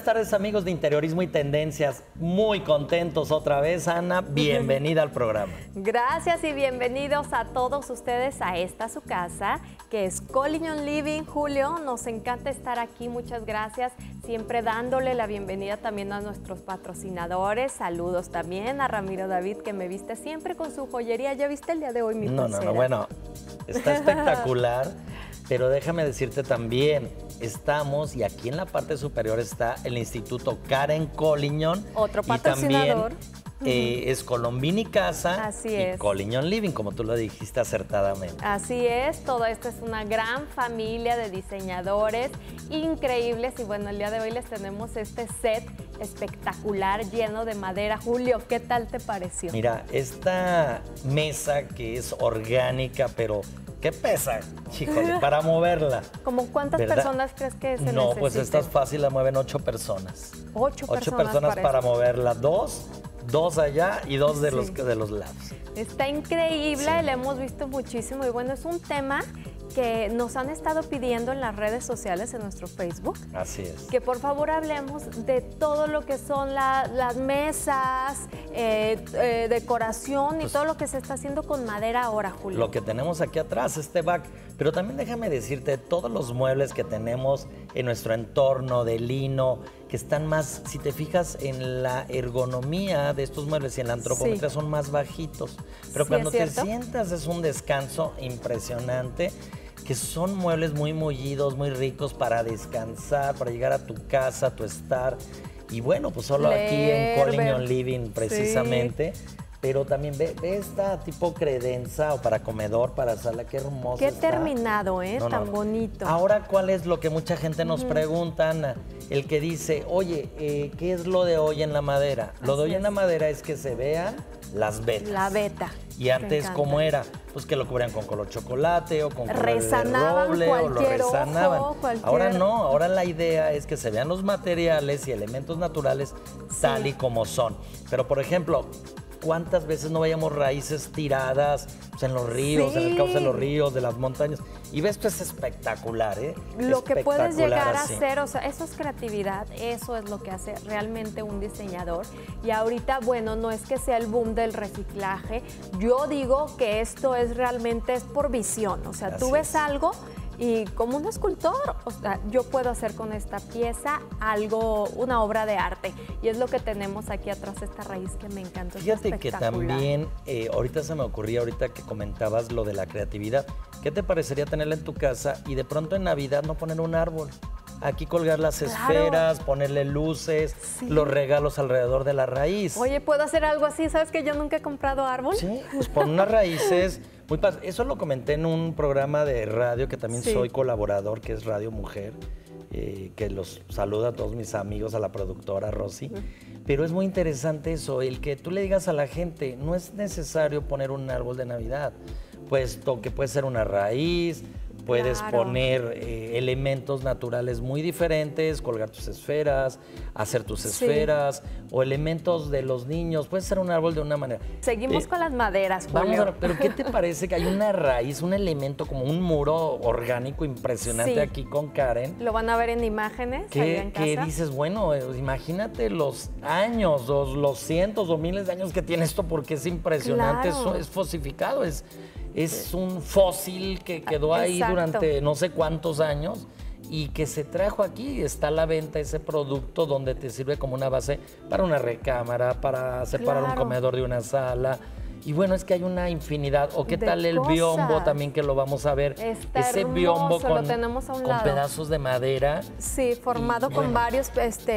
tardes, amigos de Interiorismo y Tendencias. Muy contentos otra vez, Ana. Bienvenida al programa. Gracias y bienvenidos a todos ustedes a esta su casa, que es Collision Living. Julio, nos encanta estar aquí. Muchas gracias. Siempre dándole la bienvenida también a nuestros patrocinadores. Saludos también a Ramiro David, que me viste siempre con su joyería. ¿Ya viste el día de hoy mi pulsera? No, bueno, está espectacular. Pero déjame decirte también, estamos, y aquí en la parte superior está el Instituto Karen Collision. Otro patrocinador. Y también es Colombini Casa. Así y es. Collision Living, como tú lo dijiste acertadamente. Así es, todo esto es una gran familia de diseñadores increíbles. Y bueno, el día de hoy les tenemos este set espectacular lleno de madera. Julio, ¿qué tal te pareció? Mira, esta mesa que es orgánica, pero ¿qué pesa, híjole, para moverla? ¿Cómo cuántas personas crees que se necesitan? No, pues esta es fácil, la mueven 8 personas. 8 personas para moverla, dos allá y dos de los lados. Está increíble, la hemos visto muchísimo y bueno, es un tema que nos han estado pidiendo en las redes sociales, en nuestro Facebook. Así es. Que por favor hablemos de todo lo que son las mesas, decoración y todo lo que se está haciendo con madera ahora, Julio. Lo que tenemos aquí atrás, este back. Pero también déjame decirte, todos los muebles que tenemos en nuestro entorno de lino, que están más, si te fijas en la ergonomía de estos muebles y en la antropometría, son más bajitos. Pero Sí, cuando ¿es te cierto? sientas es un descanso impresionante, que son muebles muy mullidos, muy ricos para descansar, para llegar a tu casa, a tu estar. Y bueno, pues solo aquí en Collision Living precisamente. Sí. Pero también ve esta tipo credenza o para comedor, para sala, qué hermoso. Qué está. Terminado, tan bonito. Ahora, ¿cuál es lo que mucha gente nos pregunta, Ana? El que dice, oye, ¿qué es lo de hoy en la madera? Lo de hoy en la madera es que se vean las vetas. La veta. Y antes, ¿cómo era? Pues que lo cubrían con color chocolate o con color resanaban de roble o lo resanaban. Ahora no, ahora la idea es que se vean los materiales y elementos naturales tal y como son. Pero, por ejemplo, ¿cuántas veces no veíamos raíces tiradas pues, en los ríos, en el cauce de los ríos, de las montañas? Y ves, esto es espectacular, ¿eh? Lo que puedes llegar a así. hacer, o sea, eso es creatividad, eso es lo que hace realmente un diseñador. Y ahorita, bueno, no es que sea el boom del reciclaje, yo digo que esto es realmente es por visión, o sea, tú ves algo y como un escultor, o sea, yo puedo hacer con esta pieza algo, una obra de arte. Y es lo que tenemos aquí atrás, esta raíz que me encanta. Fíjate que también, ahorita se me ocurría, ahorita que comentabas lo de la creatividad, ¿qué te parecería tenerla en tu casa y de pronto en Navidad no poner un árbol? Aquí colgar las esferas, ponerle luces, los regalos alrededor de la raíz. Oye, ¿puedo hacer algo así? ¿Sabes que yo nunca he comprado árbol? Sí, pues pon unas raíces. Muy eso lo comenté en un programa de radio que también soy colaborador, que es Radio Mujer, que los saluda a todos mis amigos, a la productora Rosy. Pero es muy interesante eso, el que tú le digas a la gente, no es necesario poner un árbol de Navidad, puesto que puede ser una raíz, puedes poner elementos naturales muy diferentes, colgar tus esferas, hacer tus esferas, o elementos de los niños. Puede ser un árbol de una manera. Seguimos con las maderas, Julio. Vamos a ver, pero ¿qué te parece que hay una raíz, un elemento como un muro orgánico impresionante aquí con Karen? Lo van a ver en imágenes allá en casa. Que dices, bueno, imagínate los años, los cientos o miles de años que tiene esto, porque es impresionante, eso es fosificado, es un fósil que quedó ahí durante no sé cuántos años y que se trajo aquí. Está a la venta ese producto donde te sirve como una base para una recámara, para separar un comedor de una sala. Y bueno, es que hay una infinidad. ¿O qué tal el biombo también, que lo vamos a ver? Está ese hermoso, biombo lo tenemos a un lado. pedazos de madera. Sí, formado con varias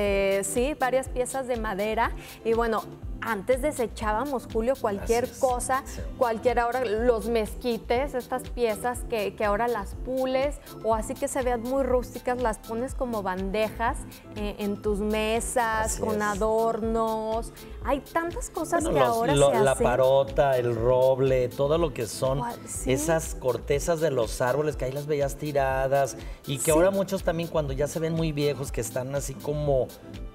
piezas de madera. Y bueno, antes desechábamos, Julio, cualquier cosa, ahora los mezquites, estas piezas que ahora las pules o así que se vean muy rústicas, las pones como bandejas en tus mesas, con adornos. Hay tantas cosas que ahora se hacen. La parota, el roble, todo lo que son esas cortezas de los árboles que ahí las veías tiradas y que ahora muchos también cuando ya se ven muy viejos, que están así como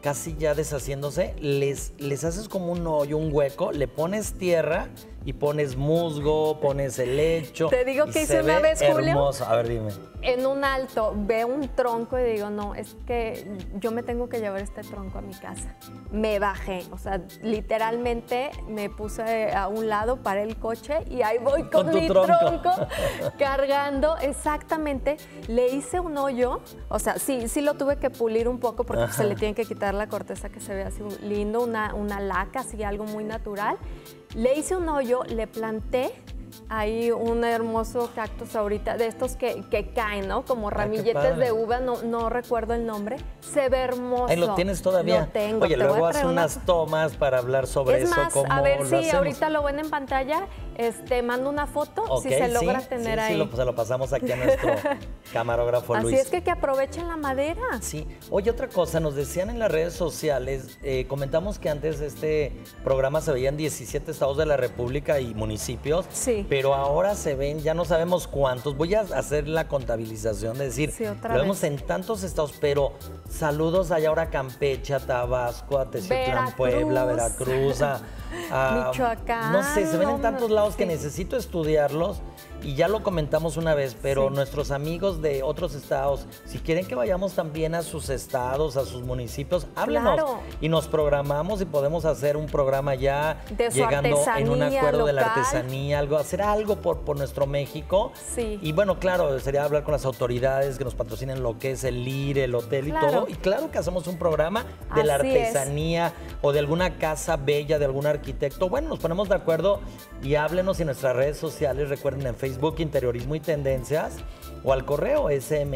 casi ya deshaciéndose, les haces como un hoyo, un hueco, le pones tierra y pones musgo, pones helecho. Te digo que hice una vez, Julio. Hermoso. A ver, dime. En un alto veo un tronco y digo, no, es que yo me tengo que llevar este tronco a mi casa. Me bajé, o sea, literalmente me puse a un lado, paré el coche y ahí voy con mi tronco cargando. Exactamente, le hice un hoyo, o sea, sí lo tuve que pulir un poco porque se le tiene que quitar la corteza que se ve así lindo, una laca, así algo muy natural. Le hice un hoyo, le planté hay un hermoso cactus ahorita, de estos que caen, ¿no? Como ramilletes de uva, no recuerdo el nombre. Se ve hermoso. Ahí lo tienes todavía. Lo tengo. Oye, luego haz unas tomas para hablar sobre eso. Es más, a ver si ahorita lo ven en pantalla, mando una foto, si se logra tener ahí. Sí, se lo pasamos aquí a nuestro camarógrafo Luis. Así es que aprovechen la madera. Sí. Oye, otra cosa, nos decían en las redes sociales, comentamos que antes este programa se veía en 17 estados de la República y municipios. Sí. Pero ahora se ven, ya no sabemos cuántos. Voy a hacer la contabilización, de decir, lo vemos en tantos estados, pero saludos allá ahora a Campeche, a Tabasco, a Teciutlán, Puebla, Veracruz, a Michoacán. No sé, se ven en tantos lados que necesito estudiarlos. Y ya lo comentamos una vez, pero nuestros amigos de otros estados, si quieren que vayamos también a sus estados, a sus municipios, háblenos. Claro. Y nos programamos y podemos hacer un programa ya de llegando en un acuerdo local. De la artesanía, hacer algo por nuestro México. Sí. Y bueno, claro, sería hablar con las autoridades que nos patrocinen lo que es el LIR, el hotel y todo. Y claro que hacemos un programa de la artesanía o de alguna casa bella, de algún arquitecto. Bueno, nos ponemos de acuerdo y háblenos en nuestras redes sociales. Recuerden, en Facebook, Interiorismo y Tendencias, o al correo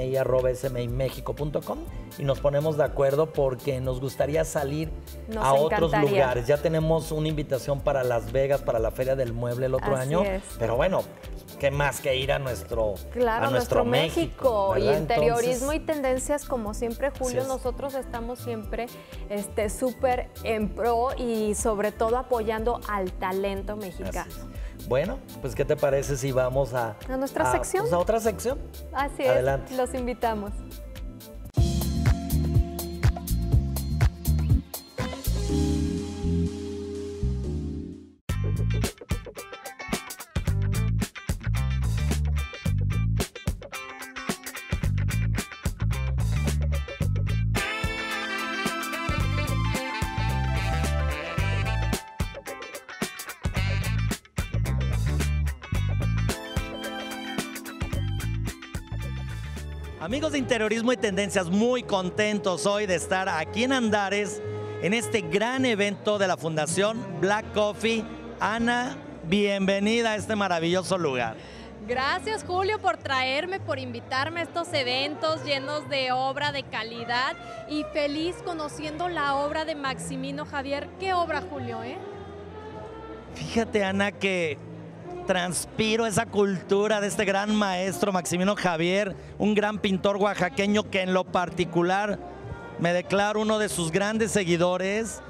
smi@smimexico.com, y nos ponemos de acuerdo porque nos gustaría salir a otros lugares. Ya tenemos una invitación para Las Vegas, para la Feria del Mueble el otro año. Pero bueno, qué más que ir a nuestro México. Y Interiorismo y Tendencias, como siempre, Julio, nosotros estamos siempre súper en pro y sobre todo apoyando al talento mexicano. Bueno, pues ¿qué te parece si vamos a nuestra sección? Pues a otra sección. Así Adelante. Es, los invitamos. Amigos de Interiorismo y Tendencias, muy contentos hoy de estar aquí en Andares en este gran evento de la Fundación Black Coffee. Ana, bienvenida a este maravilloso lugar. Gracias, Julio, por traerme, por invitarme a estos eventos llenos de obra de calidad y feliz conociendo la obra de Maximino Javier. ¿Qué obra, Julio, Fíjate, Ana, que transpiro esa cultura de este gran maestro Maximino Javier, un gran pintor oaxaqueño que en lo particular me declaro uno de sus grandes seguidores.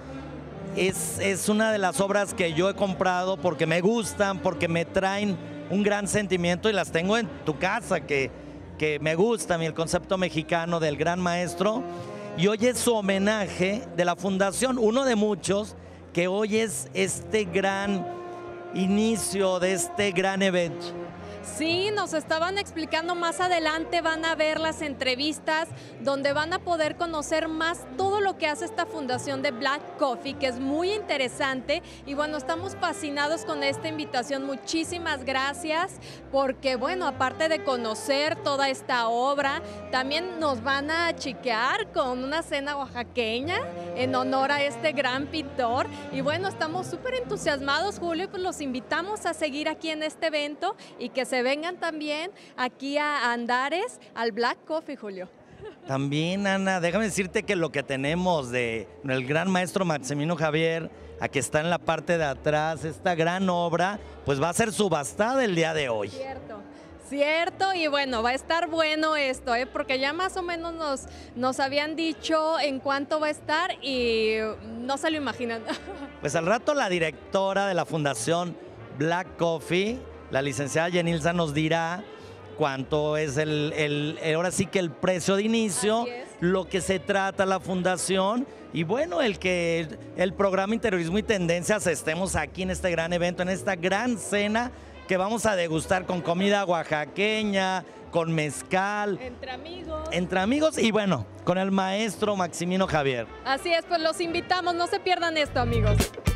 Es una de las obras que yo he comprado porque me gustan, porque me traen un gran sentimiento y las tengo en tu casa, que me gusta a mí el concepto mexicano del gran maestro. Y hoy es su homenaje de la fundación, uno de muchos, que hoy es este gran inicio de este gran evento. Sí, nos estaban explicando más adelante, van a ver las entrevistas donde van a poder conocer más todo lo que hace esta fundación de Black Coffee, que es muy interesante. Y bueno, estamos fascinados con esta invitación. Muchísimas gracias, porque bueno, aparte de conocer toda esta obra, también nos van a chiquear con una cena oaxaqueña en honor a este gran pintor. Y bueno, estamos súper entusiasmados, Julio, y pues los invitamos a seguir aquí en este evento y que se vengan también aquí a Andares al Black Coffee, Julio. También, Ana, déjame decirte que lo que tenemos del gran maestro Maximino Javier, aquí está en la parte de atrás, esta gran obra, pues va a ser subastada el día de hoy. Cierto, y bueno, va a estar bueno esto, porque ya más o menos nos habían dicho en cuánto va a estar y no se lo imaginan. Pues al rato la directora de la Fundación Black Coffee, la licenciada Yenilza, nos dirá cuánto es ahora sí que el precio de inicio lo que se trata la fundación y bueno, el programa Interiorismo y Tendencias estemos aquí en este gran evento, en esta gran cena que vamos a degustar con comida oaxaqueña, con mezcal. Entre amigos y bueno, con el maestro Maximino Javier. Así es, pues los invitamos, no se pierdan esto, amigos.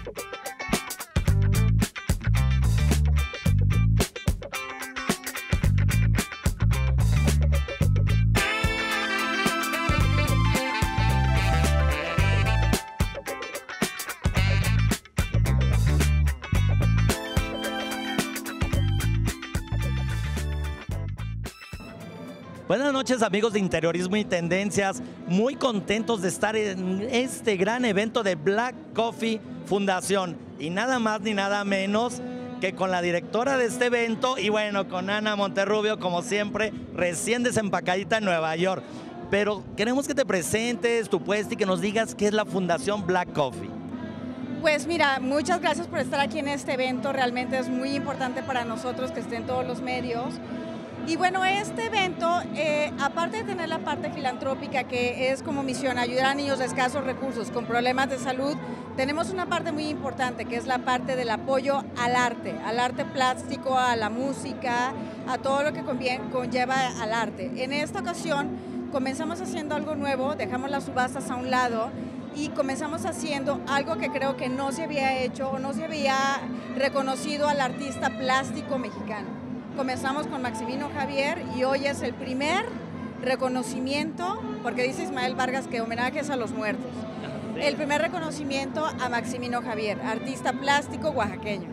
Buenas noches, amigos de Interiorismo y Tendencias, muy contentos de estar en este gran evento de Black Coffee Fundación y nada más ni nada menos que con la directora de este evento y bueno, con Ana Monterrubio, como siempre, recién desempacadita en Nueva York. Pero queremos que te presentes tu puesto y que nos digas qué es la Fundación Black Coffee. Pues mira, muchas gracias por estar aquí en este evento, realmente es muy importante para nosotros que estén todos los medios. Y bueno, este evento, aparte de tener la parte filantrópica que es como misión ayudar a niños de escasos recursos con problemas de salud, tenemos una parte muy importante que es la parte del apoyo al arte plástico, a la música, a todo lo que conlleva al arte. En esta ocasión comenzamos haciendo algo nuevo, dejamos las subastas a un lado y comenzamos haciendo algo que creo que no se había hecho o no se había reconocido al artista plástico mexicano. Comenzamos con Maximino Javier y hoy es el primer reconocimiento, porque dice Ismael Vargas que homenajes a los muertos. El primer reconocimiento a Maximino Javier, artista plástico oaxaqueño.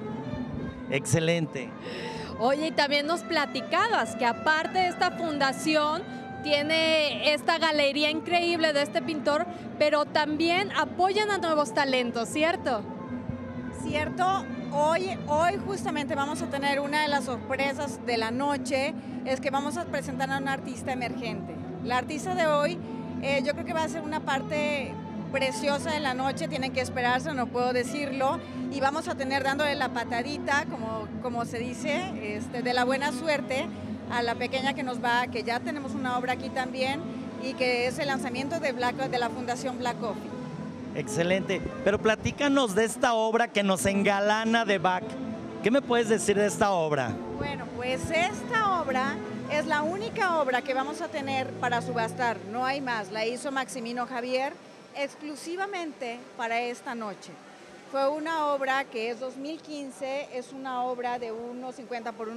Excelente. Oye, y también nos platicabas que aparte de esta fundación tiene esta galería increíble de este pintor, pero también apoyan a nuevos talentos, ¿cierto? Cierto. Hoy justamente vamos a tener una de las sorpresas de la noche, es que vamos a presentar a un artista emergente. La artista de hoy yo creo que va a ser una parte preciosa de la noche, tienen que esperarse, no puedo decirlo, y vamos a tener dándole la patadita, como se dice, de la buena suerte a la pequeña que ya tenemos una obra aquí también, y que es el lanzamiento de la Fundación Black Coffee. Excelente, pero platícanos de esta obra que nos engalana de Bach. ¿Qué me puedes decir de esta obra? Bueno, pues esta obra es la única obra que vamos a tener para subastar, no hay más. La hizo Maximino Javier exclusivamente para esta noche. Fue una obra que es 2015, es una obra de 1.50 por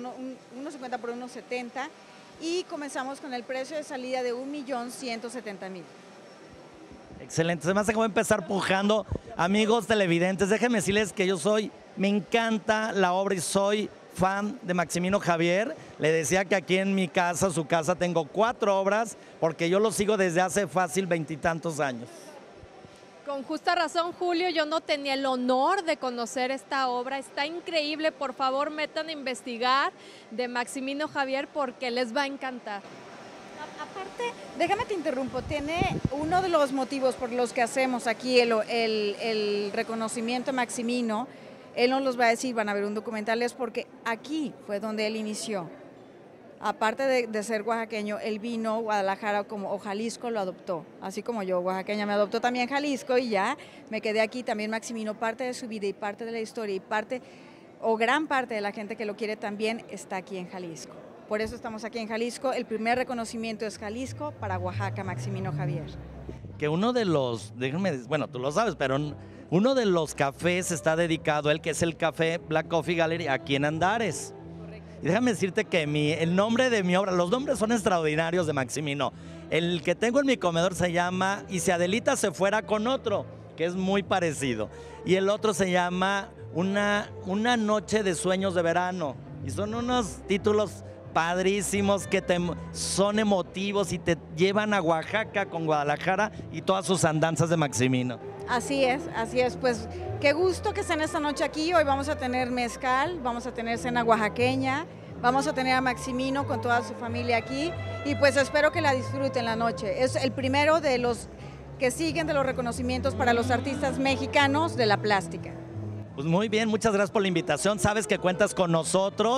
1.70 y comenzamos con el precio de salida de 1.170.000. Excelente, se me hace que voy a empezar pujando. Amigos televidentes, déjenme decirles que me encanta la obra y soy fan de Maximino Javier. Le decía que aquí en mi casa, su casa, tengo 4 obras porque yo lo sigo desde hace fácil 20 y tantos años. Con justa razón, Julio, yo no tenía el honor de conocer esta obra, está increíble, por favor metan a investigar de Maximino Javier porque les va a encantar. Aparte, déjame te interrumpo, tiene uno de los motivos por los que hacemos aquí el reconocimiento a Maximino, él nos los va a decir, van a ver un documental, es porque aquí fue donde él inició. Aparte de ser oaxaqueño, él vino a Guadalajara o Jalisco lo adoptó, así como yo, oaxaqueña, me adoptó también Jalisco y ya me quedé aquí. También Maximino, parte de su vida y parte de la historia y gran parte de la gente que lo quiere también está aquí en Jalisco. Por eso estamos aquí en Jalisco. El primer reconocimiento es Jalisco para Oaxaca, Maximino Javier. Que uno de los, bueno, tú lo sabes, pero uno de los cafés está dedicado a él, que es el Café Black Coffee Gallery aquí en Andares. Correcto. Y déjame decirte que el nombre de mi obra, los nombres son extraordinarios de Maximino. El que tengo en mi comedor se llama Y si Adelita se fuera con otro, que es muy parecido. Y el otro se llama Una noche de sueños de verano. Y son unos títulos padrísimos que son emotivos y te llevan a Oaxaca con Guadalajara y todas sus andanzas de Maximino. Así es, pues qué gusto que estén esta noche aquí. Hoy vamos a tener mezcal, vamos a tener cena oaxaqueña, vamos a tener a Maximino con toda su familia aquí y pues espero que la disfruten la noche. Es el primero de los que siguen de los reconocimientos para los artistas mexicanos de la plástica. Pues muy bien, muchas gracias por la invitación, sabes que cuentas con nosotros.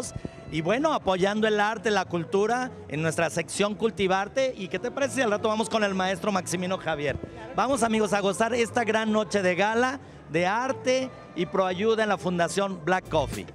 Y bueno, apoyando el arte, la cultura en nuestra sección Cultivarte. ¿Y qué te parece si al rato vamos con el maestro Maximino Javier? Vamos, amigos, a gozar esta gran noche de gala, de arte y proayuda en la Fundación Black Coffee.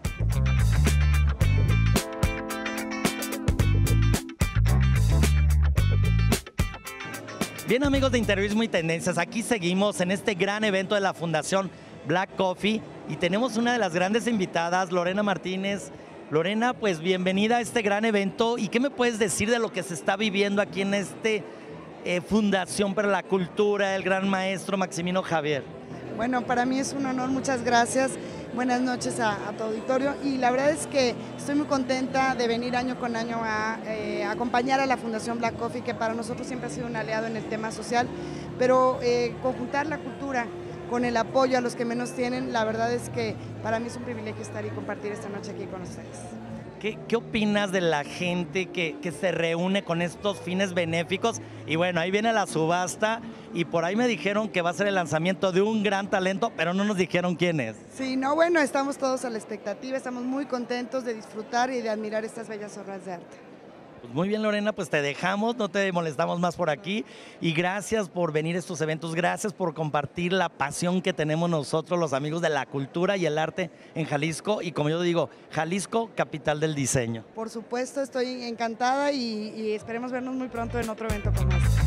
Bien, amigos de Interiorismo y Tendencias, aquí seguimos en este gran evento de la Fundación Black Coffee y tenemos una de las grandes invitadas, Lorena Martínez. Lorena, pues bienvenida a este gran evento. ¿Y qué me puedes decir de lo que se está viviendo aquí en este Fundación para la Cultura, el gran maestro Maximino Javier? Bueno, para mí es un honor, muchas gracias. Buenas noches a tu auditorio y la verdad es que estoy muy contenta de venir año con año a acompañar a la Fundación Black Coffee, que para nosotros siempre ha sido un aliado en el tema social, pero conjuntar la cultura con el apoyo a los que menos tienen, la verdad es que para mí es un privilegio estar y compartir esta noche aquí con ustedes. ¿Qué opinas de la gente que se reúne con estos fines benéficos? Y bueno, ahí viene la subasta y por ahí me dijeron que va a ser el lanzamiento de un gran talento, pero no nos dijeron quién es. Sí, no, bueno, estamos todos a la expectativa, estamos muy contentos de disfrutar y de admirar estas bellas obras de arte. Pues muy bien, Lorena, pues te dejamos, no te molestamos más por aquí y gracias por venir a estos eventos, gracias por compartir la pasión que tenemos nosotros, los amigos de la cultura y el arte en Jalisco y como yo digo, Jalisco, capital del diseño. Por supuesto, estoy encantada y esperemos vernos muy pronto en otro evento como este.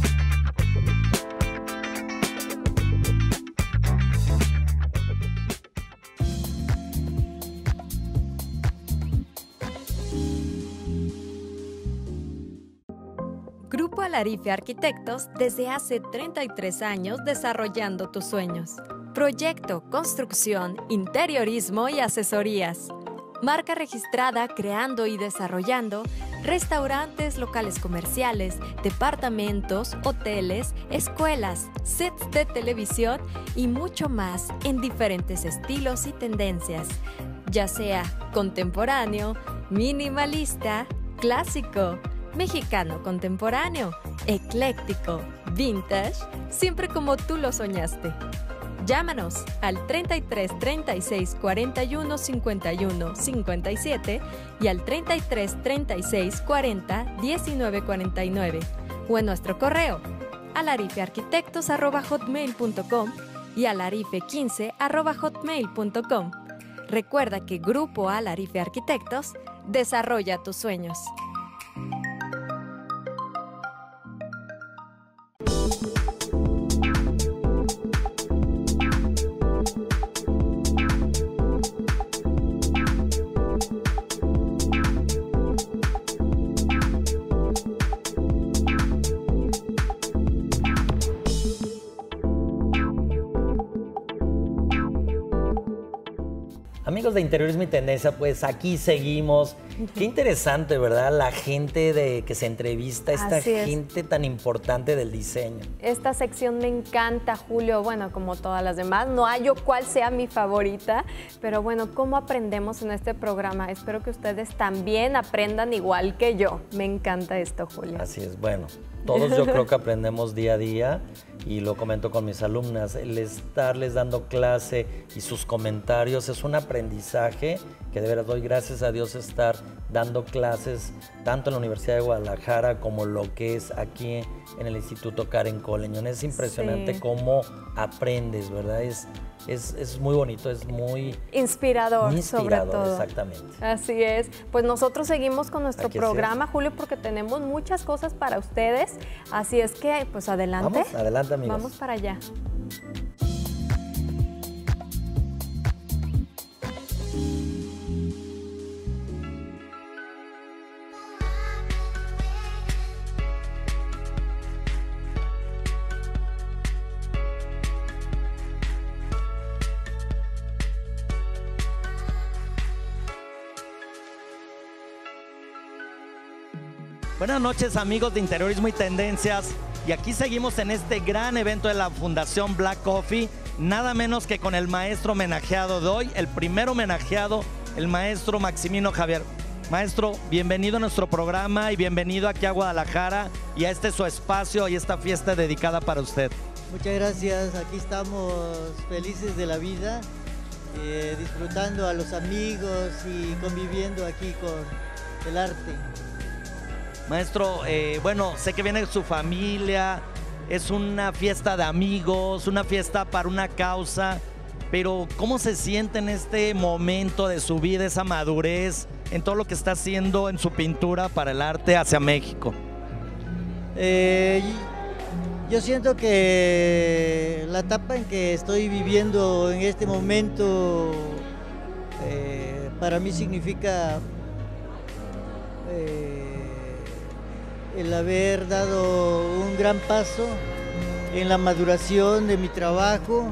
Grupo Alarife Arquitectos desde hace 33 años desarrollando tus sueños. Proyecto, construcción, interiorismo y asesorías. Marca registrada creando y desarrollando restaurantes, locales comerciales, departamentos, hoteles, escuelas, sets de televisión y mucho más en diferentes estilos y tendencias, ya sea contemporáneo, minimalista, clásico, mexicano contemporáneo, ecléctico, vintage, siempre como tú lo soñaste. Llámanos al 33 36 41 51 57 y al 33 36 40 19 49 o en nuestro correo alarifearquitectos@hotmail.com y alarife15@hotmail.com. Recuerda que Grupo Alarife Arquitectos desarrolla tus sueños. Amigos de Interiorismo y Tendencia, pues aquí seguimos. Qué interesante, ¿verdad? La gente que se entrevista, esta gente tan importante del diseño. Esta sección me encanta, Julio, bueno, como todas las demás. No hallo cuál sea mi favorita, pero bueno, ¿cómo aprendemos en este programa? Espero que ustedes también aprendan igual que yo. Me encanta esto, Julio. Así es, bueno. Todos yo creo que aprendemos día a día y lo comento con mis alumnas, el estarles dando clase y sus comentarios es un aprendizaje que de veras doy gracias a Dios estar dando clases tanto en la Universidad de Guadalajara como lo que es aquí en el Instituto Karen Coleñón. Es impresionante cómo aprendes, ¿verdad? Es muy bonito, es muy inspirador, sobre todo. Exactamente. Así es. Pues nosotros seguimos con nuestro programa, Julio, porque tenemos muchas cosas para ustedes. Así es que, pues adelante. Vamos, adelante, amigos. Vamos para allá. Buenas noches, amigos de Interiorismo y Tendencias, y aquí seguimos en este gran evento de la Fundación Black Coffee, nada menos que con el maestro homenajeado de hoy, el primer homenajeado, el maestro Maximino Javier. Maestro, bienvenido a nuestro programa y bienvenido aquí a Guadalajara y a este su espacio y esta fiesta dedicada para usted. Muchas gracias, aquí estamos felices de la vida, disfrutando a los amigos y conviviendo aquí el arte. Maestro, bueno, sé que viene su familia, es una fiesta de amigos, una fiesta para una causa, pero ¿cómo se siente en este momento de su vida, esa madurez en todo lo que está haciendo en su pintura para el arte hacia México? Yo siento que la etapa en que estoy viviendo en este momento para mí significa el haber dado un gran paso en la maduración de mi trabajo.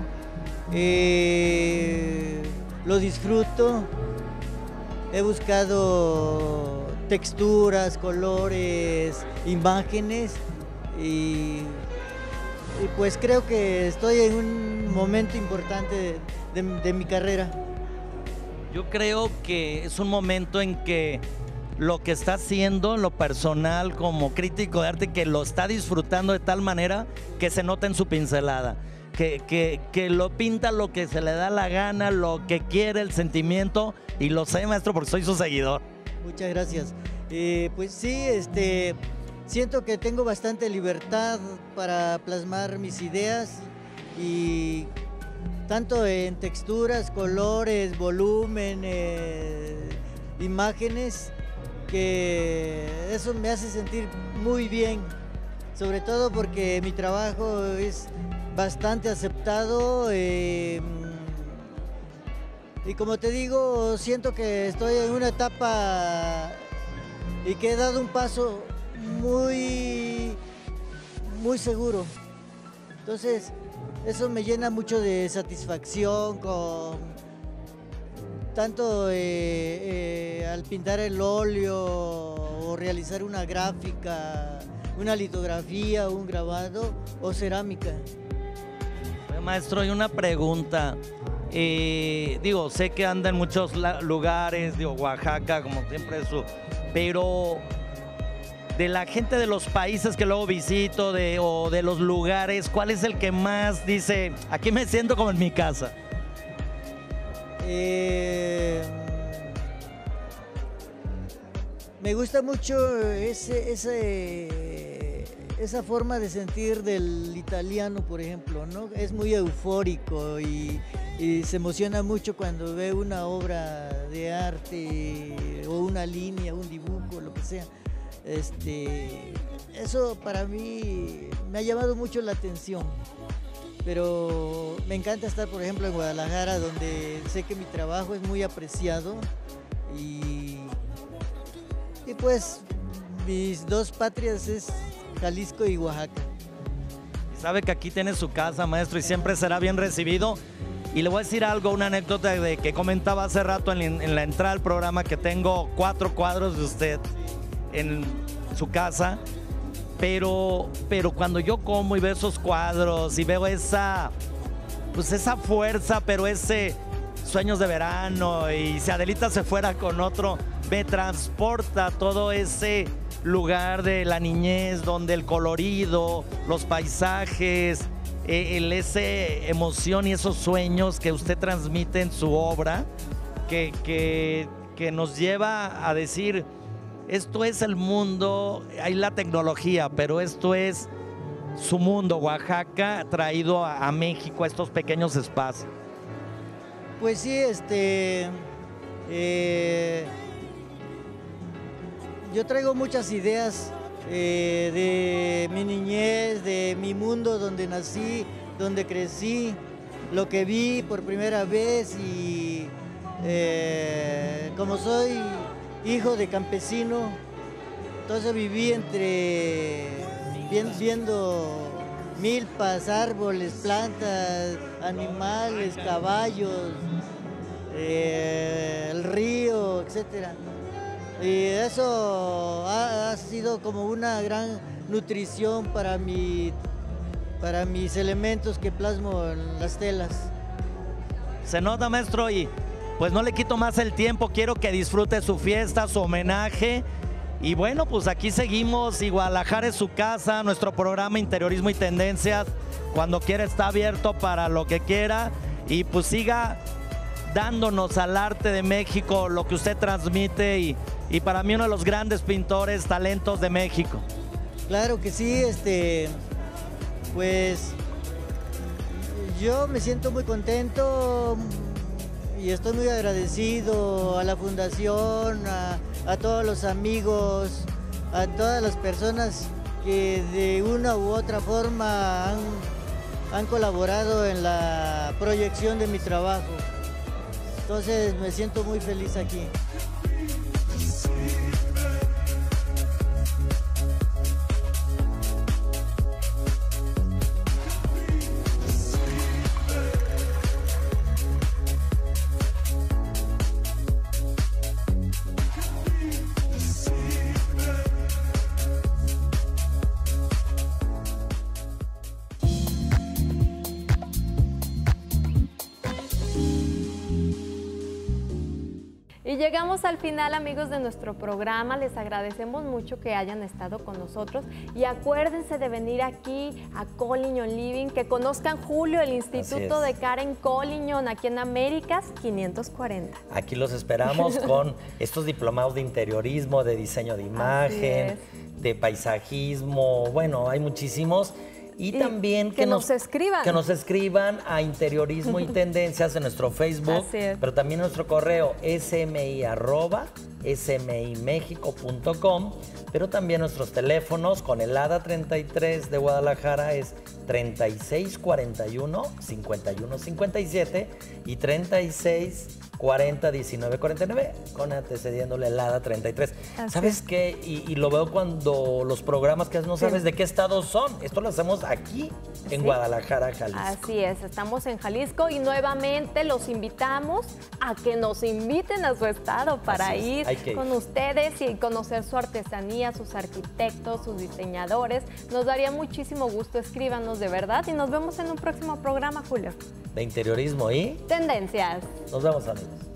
Lo disfruto, he buscado texturas, colores, imágenes y pues creo que estoy en un momento importante de mi carrera. Yo creo que es un momento en que lo que está haciendo en lo personal como crítico de arte, que lo está disfrutando de tal manera que se nota en su pincelada, que lo pinta lo que se le da la gana, lo que quiere, el sentimiento, y lo sé, maestro, porque soy su seguidor. Muchas gracias. Pues sí, siento que tengo bastante libertad para plasmar mis ideas, y tanto en texturas, colores, volúmenes, imágenes, que eso me hace sentir muy bien, sobre todo porque mi trabajo es bastante aceptado y como te digo, siento que estoy en una etapa y que he dado un paso muy seguro. Entonces eso me llena mucho de satisfacción, tanto al pintar el óleo o realizar una gráfica, una litografía, un grabado o cerámica. Maestro, hay una pregunta. Digo, sé que anda en muchos lugares, digo, Oaxaca, como siempre, pero de la gente de los países que luego visito o de los lugares, ¿cuál es el que más dice, aquí me siento como en mi casa? Me gusta mucho esa forma de sentir del italiano, por ejemplo, ¿no? Es muy eufórico y se emociona mucho cuando ve una obra de arte o una línea, un dibujo, lo que sea. Eso para mí me ha llamado mucho la atención. Pero me encanta estar, por ejemplo, en Guadalajara, donde sé que mi trabajo es muy apreciado y pues mis dos patrias es Jalisco y Oaxaca. Y sabe que aquí tiene su casa, maestro, y siempre será bien recibido. Y le voy a decir algo, una anécdota de que comentaba hace rato en la entrada al programa, que tengo 4 cuadros de usted en su casa. Pero cuando yo como y veo esos cuadros y veo esa fuerza, pero ese sueños de verano, y si Adelita se fuera con otro, me transporta todo ese lugar de la niñez, donde el colorido, los paisajes, ese emoción y esos sueños que usted transmite en su obra, que nos lleva a decir, esto es el mundo, hay la tecnología, pero esto es su mundo, Oaxaca, traído a México, a estos pequeños espacios. Pues sí, yo traigo muchas ideas de mi niñez, de mi mundo donde nací, donde crecí, lo que vi por primera vez, y como soy hijo de campesino, entonces viví viendo milpas, árboles, plantas, animales, caballos, el río, etcétera. Y eso ha sido como una gran nutrición para mis elementos que plasmo en las telas. Se nota, maestro, y pues no le quito más el tiempo, quiero que disfrute su fiesta, su homenaje. Y bueno, pues aquí seguimos, y Guadalajara es su casa, nuestro programa Interiorismo y Tendencias, cuando quiera está abierto para lo que quiera, y pues siga dándonos al arte de México lo que usted transmite y para mí uno de los grandes pintores, talentos de México. Claro que sí, pues yo me siento muy contento y estoy muy agradecido a la fundación, a todos los amigos, a todas las personas que de una u otra forma han colaborado en la proyección de mi trabajo. Entonces me siento muy feliz aquí. Y llegamos al final, amigos, de nuestro programa. Les agradecemos mucho que hayan estado con nosotros y acuérdense de venir aquí a Collignon Living, que conozcan Julio, el Instituto de Karen Collignon, aquí en Américas 540. Aquí los esperamos con estos diplomados de interiorismo, de diseño de imagen, de paisajismo, bueno, hay muchísimos. Y también que nos escriban a Interiorismo y Tendencias en nuestro Facebook, pero también en nuestro correo smi@smimexico.com, pero también nuestros teléfonos con el ADA 33 de Guadalajara es 3641-5157 y 3640-1949 con antecediéndole el ADA 33. ¿Sabes qué? Y lo veo cuando los programas que no sabes de qué estado son. Esto lo hacemos aquí en Guadalajara, Jalisco. Así es, estamos en Jalisco y nuevamente los invitamos a que nos inviten a su estado para ir con ustedes y conocer su artesanía, sus arquitectos, sus diseñadores. Nos daría muchísimo gusto, escríbanos de verdad y nos vemos en un próximo programa, Julio. De interiorismo y tendencias. Nos vemos, amigos.